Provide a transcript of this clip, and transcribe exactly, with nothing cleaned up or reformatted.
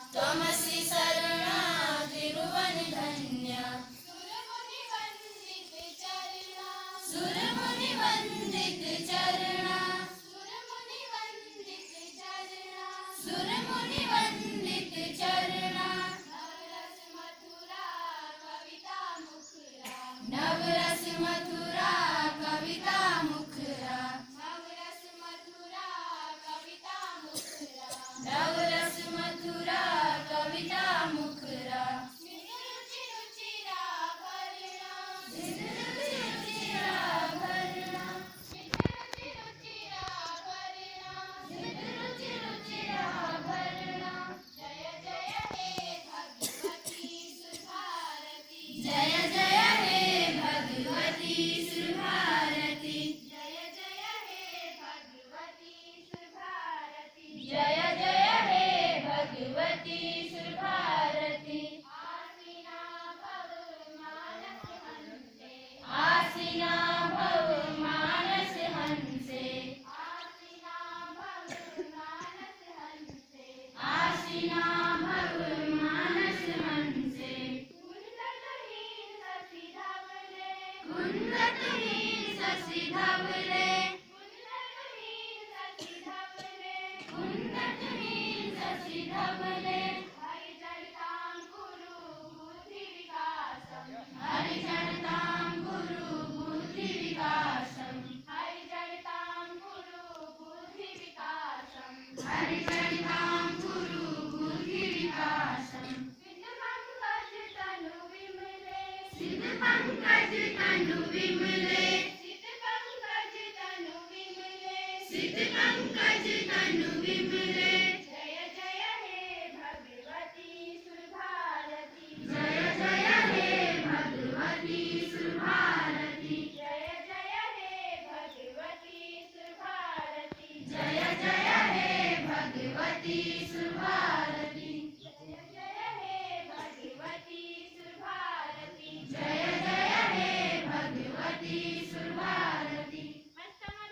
त्वमसि शरणा तिरुवनधन्या सुरमुनिवन्दित चरणा सुरमुनिवन्दित चरणा नवरस मथुरा कविता मुखरा नवरस मथुरा कविता मुखरा जय जय हे भगवती सुरभारती जय जय हे भगवती सुरभारती जय जय हे भगवती सुरभारती आसीना भव मानस हंसे आसीना भव मानस हंसे कुंडलहीन शशि धवले कुंडलहीन शशि धवले हरि चरितां गुरु बुद्धि विकासम हरि चरितां गुरु बुद्धि विकासम हरि चरितां गुरु बुद्धि विकासम हरि चरितां गुरु बुद्धि विकासम सिद्ध पंकज तनु विमले सिद्ध पंकज तनु विमले सिद्ध पंकज तनु विमले जय जय हे भगवती सुरभारती जय जय हे भगवती सुरभारती जय जय हे भगवती सुरभारती जय जय हे भगवती सुर